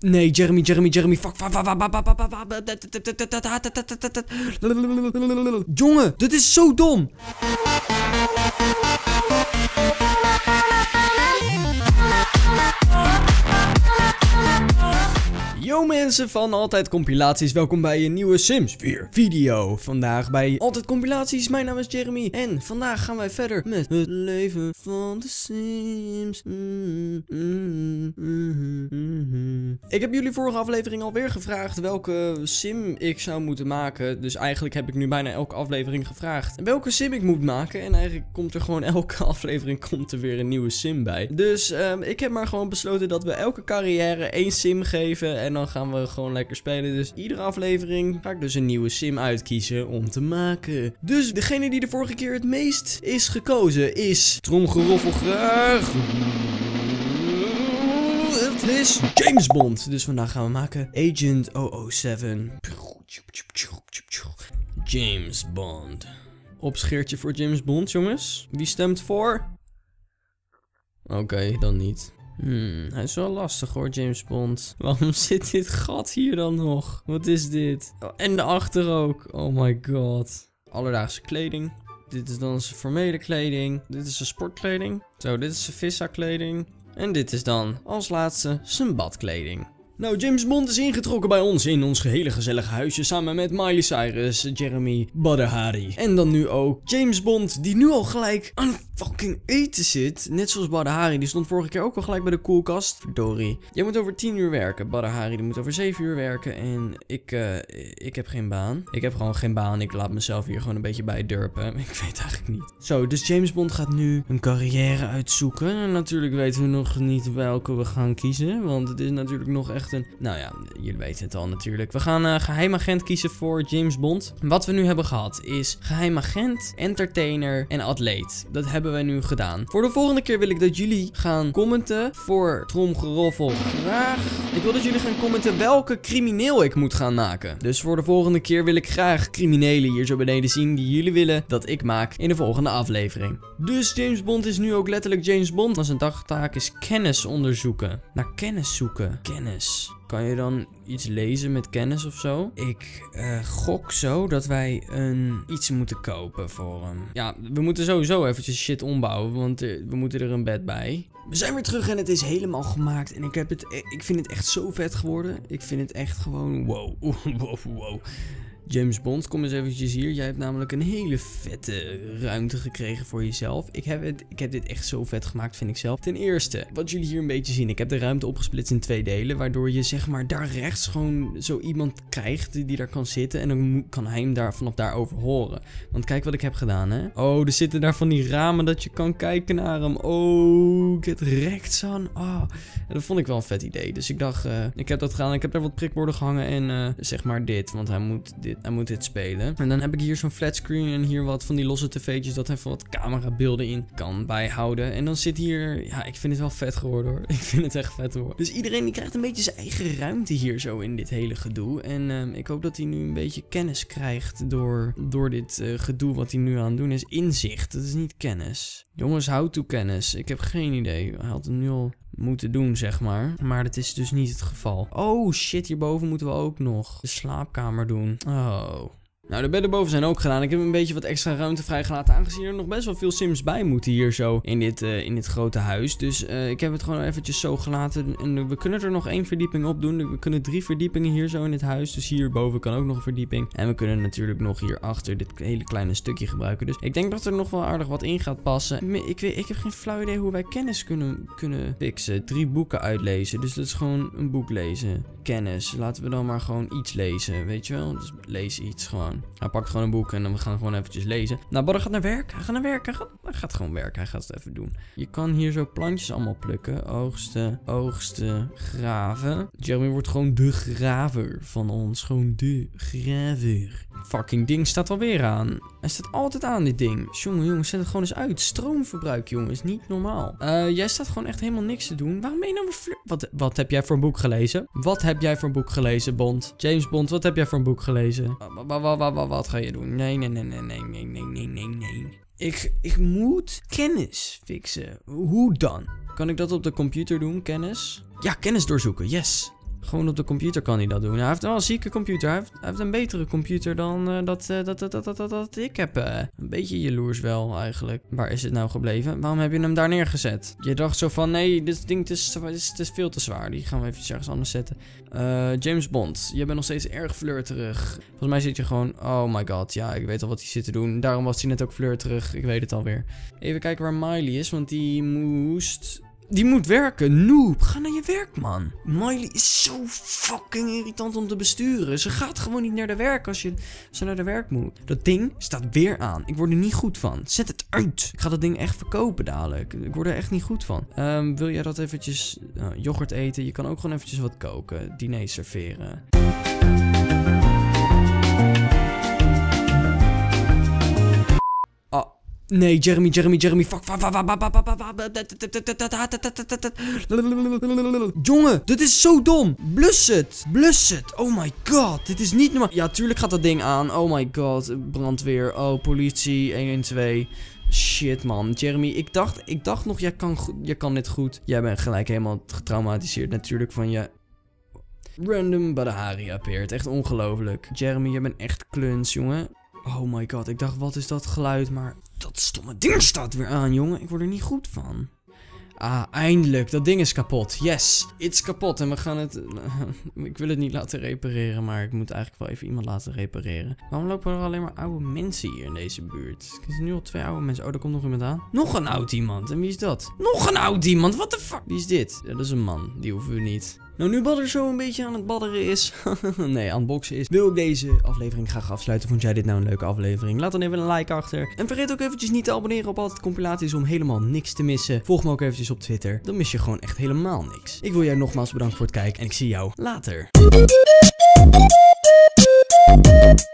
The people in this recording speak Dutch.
Nee, Jeremy. Fuck. Jongen, dit is zo dom. Yo mensen van Altijd Compilaties, welkom bij een nieuwe Sims 4 video. Vandaag bij Altijd Compilaties, mijn naam is Jeremy. En vandaag gaan wij verder met het leven van de Sims. Ik heb jullie vorige aflevering alweer gevraagd welke sim ik zou moeten maken. Dus eigenlijk heb ik nu bijna elke aflevering gevraagd welke sim ik moet maken. En eigenlijk komt er gewoon elke aflevering weer een nieuwe sim bij. Dus ik heb maar gewoon besloten dat we elke carrière één sim geven. En dan gaan we gewoon lekker spelen. Dus iedere aflevering ga ik dus een nieuwe sim uitkiezen om te maken. Dus degene die de vorige keer het meest is gekozen is... Tromgeroffel graag. Het is James Bond. Dus vandaag gaan we maken Agent 007. James Bond. Opscheertje voor James Bond, jongens. Wie stemt voor? Oké, dan niet. Hij is wel lastig hoor, James Bond. Waarom zit dit gat hier dan nog? Wat is dit? Oh, en daarachter ook. Oh my god. Alledaagse kleding. Dit is dan zijn formele kleding. Dit is zijn sportkleding. Zo, dit is zijn vissa kleding. En dit is dan als laatste zijn badkleding. Nou, James Bond is ingetrokken bij ons in ons gehele gezellige huisje samen met Miley Cyrus, Jeremy, Badr Hari. En dan nu ook James Bond, die nu al gelijk aan fucking eten zit. Net zoals Badr Hari, die stond vorige keer ook al gelijk bij de koelkast. Verdorie. Jij moet over 10 uur werken. Badr Hari, die moet over 7 uur werken. En ik heb geen baan. Ik heb gewoon geen baan. Ik laat mezelf hier gewoon een beetje bij durpen. Ik weet eigenlijk niet. Zo, dus James Bond gaat nu een carrière uitzoeken. En natuurlijk weten we nog niet welke we gaan kiezen. Want het is natuurlijk nog echt een... Nou ja, jullie weten het al natuurlijk. We gaan geheim agent kiezen voor James Bond. Wat we nu hebben gehad is geheim agent, entertainer en atleet. Dat hebben wij nu gedaan. Voor de volgende keer wil ik dat jullie gaan commenten voor tromgeroffel graag. Ik wil dat jullie gaan commenten welke crimineel ik moet gaan maken. Dus voor de volgende keer wil ik graag criminelen hier zo beneden zien die jullie willen dat ik maak in de volgende aflevering. Dus James Bond is nu ook letterlijk James Bond. Want zijn dagtaak is kennis onderzoeken. Naar kennis zoeken. Kennis. Kan je dan iets lezen met kennis of zo? Ik gok zo dat wij iets moeten kopen voor hem. Ja, we moeten sowieso eventjes shit ombouwen, want we moeten er een bed bij. We zijn weer terug en het is helemaal gemaakt. En ik vind het echt zo vet geworden. Ik vind het echt gewoon wow. James Bond, kom eens eventjes hier. Jij hebt namelijk een hele vette ruimte gekregen voor jezelf. Ik heb dit echt zo vet gemaakt, vind ik zelf. Ten eerste, wat jullie hier een beetje zien. Ik heb de ruimte opgesplitst in 2 delen. Waardoor je zeg maar daar rechts gewoon zo iemand krijgt die daar kan zitten. En dan kan hij hem vanaf daar over horen. Want kijk wat ik heb gedaan, hè. Oh, er zitten daar van die ramen dat je kan kijken naar hem. Oh, get wrecked, son. Oh, dat vond ik wel een vet idee. Dus ik dacht, ik heb dat gedaan. Ik heb daar wat prikborden gehangen en zeg maar dit. Want hij moet dit spelen. En dan heb ik hier zo'n flatscreen en hier wat van die losse tv'tjes dat even wat camerabeelden in kan bijhouden. En dan zit hier... Ja, ik vind het wel vet geworden hoor. Ik vind het echt vet geworden. Dus iedereen die krijgt een beetje zijn eigen ruimte hier zo in dit hele gedoe. En ik hoop dat hij nu een beetje kennis krijgt door dit gedoe wat hij nu aan het doen is. Inzicht. Dat is niet kennis. Jongens, houd toe kennis. Ik heb geen idee. Hij had het nu al moeten doen, zeg maar. Maar dat is dus niet het geval. Oh shit, hierboven moeten we ook nog de slaapkamer doen. Oh. Nou, de bedden boven zijn ook gedaan. Ik heb een beetje wat extra ruimte vrijgelaten. Aangezien er nog best wel veel sims bij moeten hier zo in dit grote huis. Dus ik heb het gewoon eventjes zo gelaten. En we kunnen er nog 1 verdieping op doen. We kunnen 3 verdiepingen hier zo in dit huis. Dus hierboven kan ook nog een verdieping. En we kunnen natuurlijk nog hierachter dit hele kleine stukje gebruiken. Dus ik denk dat er nog wel aardig wat in gaat passen. Ik heb geen flauw idee hoe wij kennis kunnen fixen. 3 boeken uitlezen. Dus dat is gewoon een boek lezen. Kennis. Laten we dan maar gewoon iets lezen. Weet je wel? Dus lees iets gewoon. Hij pakt gewoon een boek en dan gaan we gewoon eventjes lezen. Nou, Badr gaat naar werk. Hij gaat naar werk. Hij gaat gewoon werken. Hij gaat het even doen. Je kan hier zo plantjes allemaal plukken. Oogsten, graven. Jeremy wordt gewoon de graver van ons. Gewoon de graver. Fucking ding staat alweer aan. Hij staat altijd aan, dit ding. Jongen, zet het gewoon eens uit. Stroomverbruik, jongens. Niet normaal. Jij staat gewoon echt helemaal niks te doen. Waarom ben je nou Wat heb jij voor een boek gelezen? Wat heb jij voor een boek gelezen, Bond? James Bond, wat heb jij voor een boek gelezen? Wat ga je doen? Nee. Ik moet kennis fixen. Hoe dan? Kan ik dat op de computer doen, kennis? Ja, kennis doorzoeken, yes. Gewoon op de computer kan hij dat doen. Hij heeft wel een zieke computer. Hij heeft een betere computer dan dat ik heb. Een beetje jaloers wel eigenlijk. Waar is het nou gebleven? Waarom heb je hem daar neergezet? Je dacht zo van, nee, dit ding is veel te zwaar. Die gaan we even ergens anders zetten. James Bond, je bent nog steeds erg flirterig. Volgens mij zit je gewoon, oh my god, ja, ik weet al wat hij zit te doen. Daarom was hij net ook flirterig. Ik weet het alweer. Even kijken waar Miley is, want die moet werken. Noob, ga naar je werk, man. Miley is zo fucking irritant om te besturen. Ze gaat gewoon niet naar de werk als ze naar de werk moet. Dat ding staat weer aan. Ik word er niet goed van. Zet het uit. Ik ga dat ding echt verkopen dadelijk. Ik word er echt niet goed van. Wil jij dat eventjes yoghurt eten? Je kan ook gewoon eventjes wat koken. Diner serveren. Nee, Jeremy, fuck. Jongen, dit is zo dom. Blus het. Oh my god, dit is niet normaal. Ja, tuurlijk gaat dat ding aan. Oh my god, brandweer. Oh, politie, 112. Shit, man. Jeremy, ik dacht nog, jij kan dit goed. Jij bent gelijk helemaal getraumatiseerd natuurlijk van je... Random Badahari appeert. Echt ongelooflijk. Jeremy, jij bent echt kluns, jongen. Oh my god, ik dacht, wat is dat geluid? Maar dat stomme ding staat weer aan, jongen. Ik word er niet goed van. Ah, eindelijk. Dat ding is kapot. Yes. It's kapot. En we gaan het... ik wil het niet laten repareren, maar ik moet eigenlijk wel even iemand laten repareren. Waarom lopen er alleen maar oude mensen hier in deze buurt? Ik zie nu al 2 oude mensen. Oh, daar komt nog iemand aan. Nog een oud iemand. En wie is dat? Nog een oud iemand. What the fuck? Wie is dit? Ja, dat is een man. Die hoeven we niet. Nou, nu Badder zo een beetje aan het badderen is, nee, aan het boksen is, wil ik deze aflevering graag afsluiten. Vond jij dit nou een leuke aflevering? Laat dan even een like achter. En vergeet ook eventjes niet te abonneren op Altijd Compilaties om helemaal niks te missen. Volg me ook eventjes op Twitter, dan mis je gewoon echt helemaal niks. Ik wil jij nogmaals bedanken voor het kijken en ik zie jou later.